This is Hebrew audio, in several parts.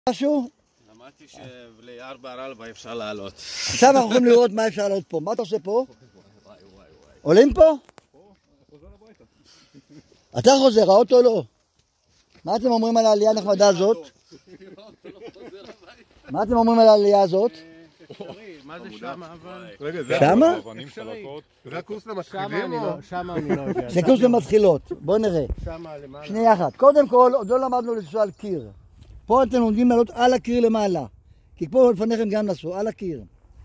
משהו? אמרתי של4 אפשר לעלות. עכשיו אנחנו יכולים לראות מה אפשר לעלות פה. מה אתה עושה פה? עולים פה? אתה חוזר, האוטו לא. מה אתם אומרים על העלייה הנחמדה הזאת? מה אתם אומרים על העלייה הזאת? מה זה שמה אבל? שמה? זה הקורס למתחילים או? שמה אני לא יודע. זה קורס למתחילות. בואו נראה. שמה למעלה. שנייה אחת. קודם כל, עוד לא למדנו לנסוע על קיר. פה אתם לומדים לעלות על הקיר למעלה. כי פה לפניכם גם נסעו, על הקיר.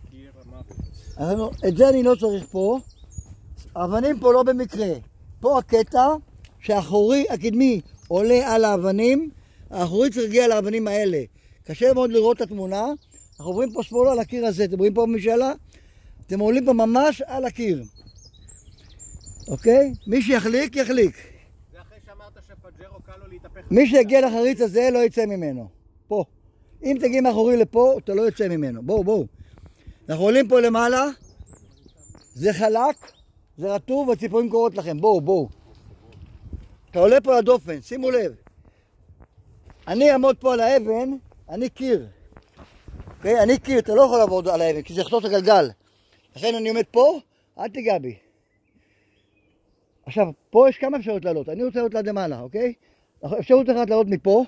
את זה אני לא צריך פה. האבנים פה לא במקרה. פה הקטע שהאחורי, הקדמי, עולה על האבנים. האחורי צריך להגיע לאבנים האלה. קשה מאוד לראות את התמונה. אנחנו עוברים פה שמאלה על הקיר הזה. אתם רואים פה משאלה? אתם עולים פה ממש על הקיר. אוקיי? מי שיחליק, יחליק. זה אחרי שאמרת שפג'רו קל לו להתהפך. מי שיגיע לחריץ הזה לא יצא ממנו. פה. אם תגיע מאחורי לפה, אתה לא יוצא ממנו. בואו. אנחנו עולים פה למעלה. זה חלק, זה רטוב והציפורים קורות לכם. בואו. אתה עולה פה לדופן, שימו לב. אני אעמוד פה על האבן, אני קיר. אוקיי? אני קיר, אתה לא יכול לעבוד על האבן, כי זה יחתוך את הגלגל. לכן אני עומד פה, אל תיגע בי. עכשיו, פה יש כמה אפשרות לעלות. אני רוצה לעלות עד למעלה, אוקיי? אפשרות אחת לעלות מפה.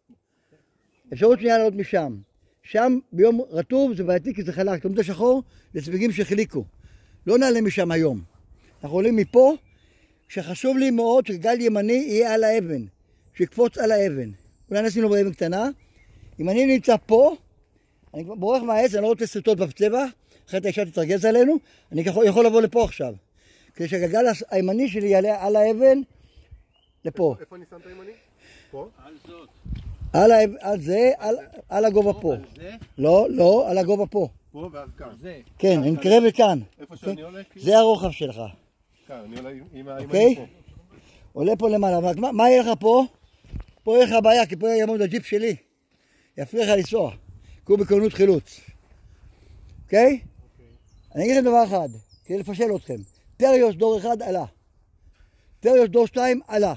אפשרות שנייה לעלות משם. שם ביום רטוב זה בעייתי כי זה חלק. תמיד השחור זה צמיגים שחיליקו. לא נעלה משם היום. אנחנו עולים מפה, שחשוב לי מאוד שגל ימני יהיה על האבן. שיקפוץ על האבן. אולי נשים לו באבן קטנה. אם אני נמצא פה, אני בורח מהעץ, אני לא רוצה סרטות בצבע. אחרת האישה תתרגז עלינו. אני יכול לבוא לפה עכשיו. כדי שהגלגל הימני שלי יעלה על האבן לפה. איפה אני שם את הימני? פה? על זאת. על זה, על הגובה פה. על זה? לא, על הגובה פה. פה ואז כאן. זה. כן, אני מקרב לכאן. איפה שאני עולה? זה הרוחב שלך. כאן, אני עולה עם הימני אוקיי? פה. עולה פה למעלה. מה יהיה לך פה? פה יהיה לך בעיה, כי פה יעמוד הג'יפ שלי. יפריע לך לנסוע. כי הוא בכוננות חילוץ. אוקיי? אני אגיד לכם דבר אחד, כדי לפשל אתכם. טריוס דור 1 עלה. טריוס דור 2 עלה.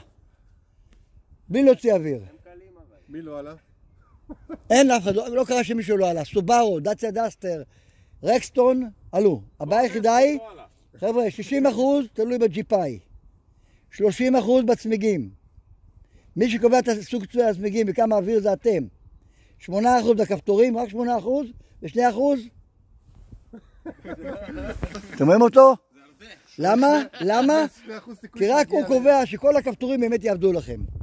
בלי להוציא אוויר. מי לא עלה? אין אף אחד, לא קרה שמישהו לא עלה. סובארו, דאציה דסטר, רקסטון, עלו. הבעיה היחידה היא, חבר'ה, 60% תלוי בג'יפאי. 30% בצמיגים. מי שקובע את הסוג הצמיגים וכמה אוויר זה אתם. 8% בכפתורים, רק 8%, ו2%. אתם רואים אותו? למה? כי רק הוא קובע שכל הכפתורים באמת יעבדו לכם.